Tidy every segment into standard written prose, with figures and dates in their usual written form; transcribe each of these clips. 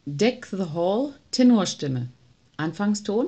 Deck the Hall, Tenorstimme. Anfangston.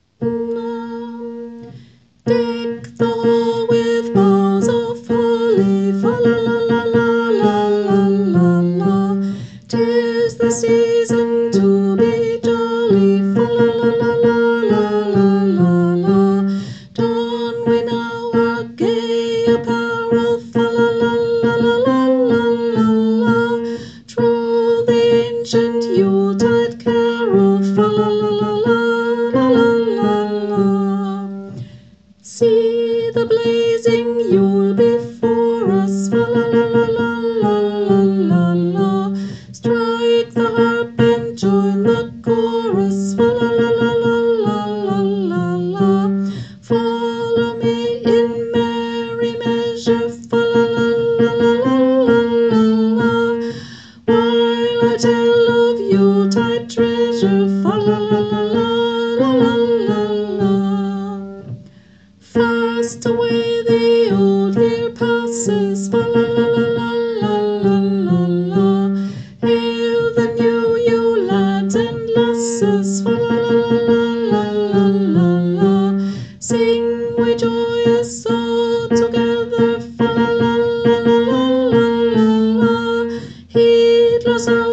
Deck the hall with boughs of holly, fa la la la la la la la la. 'Tis the season to be jolly, fa la la la la la la la. Don we now our gay apparel, fa la la la la la la la. Troll the ancient Yuletide carol, fa la la la la la la la. See the blazing Yule before us, fa la la la la la la la. Strike the harp and join the chorus, fa la la la la la la la. Follow me in merry measure, fa la la la la la la. While I tell of Yuletide treasure, fa la la la la la la. Fast away the old year passes, fa la la la la la la la. Hail the new you lads and lasses, fa la la la la la la. Sing we joyous all together, fa la la la la la la. Heedless of